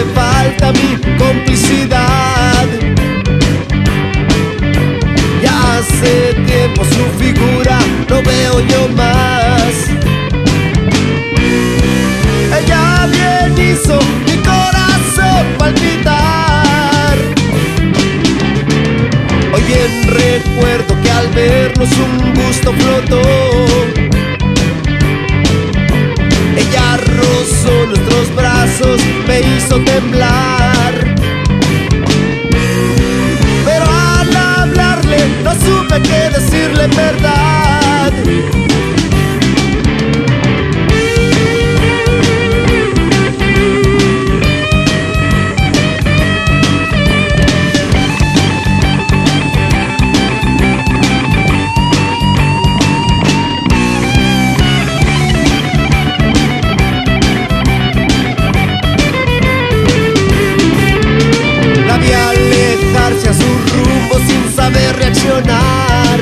me falta mi complicidad. Ya hace tiempo su figura no veo yo más. Ella bien hizo mi corazón palpitar. Hoy bien recuerdo que al vernos un gusto flotó. Ella rozó nuestros brazos, me hizo temblar. Pero al hablarle no supe qué decirle en verdad. Hacia su rumbo sin saber reaccionar,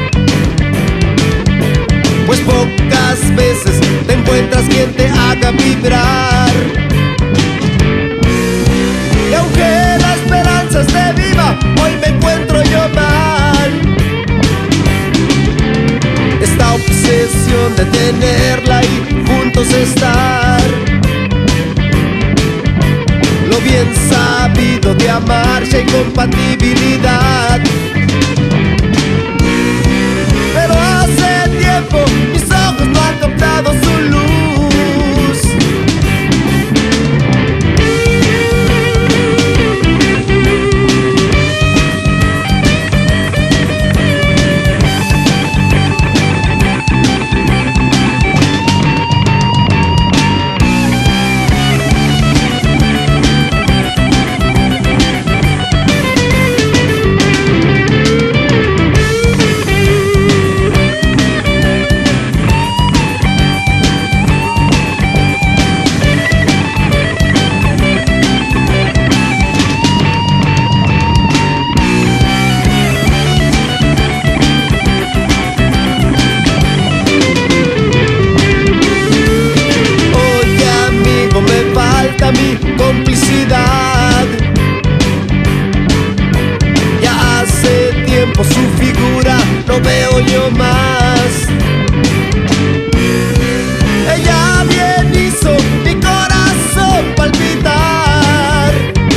pues pocas veces te encuentras quien te haga vibrar. Y aunque la esperanza esté viva, hoy me encuentro yo mal. Esta obsesión de tenerla y juntos estar, lo bien sabido de amarse y compatibilidad. Pero hace tiempo mis ojos no han captado su luz. Mi complicidad. Ya hace tiempo su figura no veo yo más. Ella bien hizo mi corazón palpitar.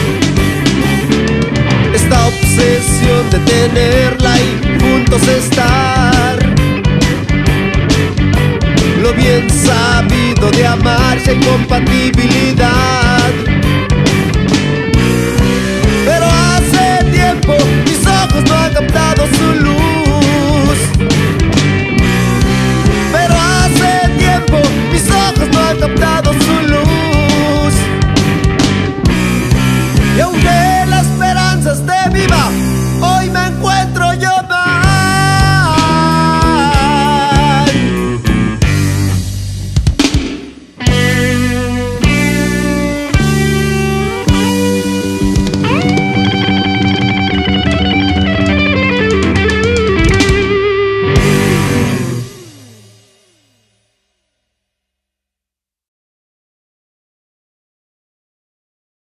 Esta obsesión de tenerla y juntos estar, lo bien sabido de amarse en compatibilidad. Pero hace tiempo mis ojos no han captado su luz. Pero hace tiempo mis ojos no han captado su luz. Y aunque